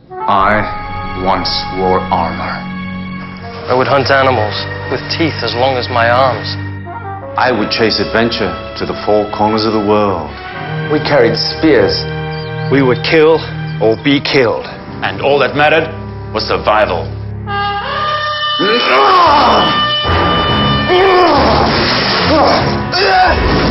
I once wore armor. I would hunt animals with teeth as long as my arms. I would chase adventure to the four corners of the world. We carried spears. We would kill or be killed. And all that mattered was survival. Ah!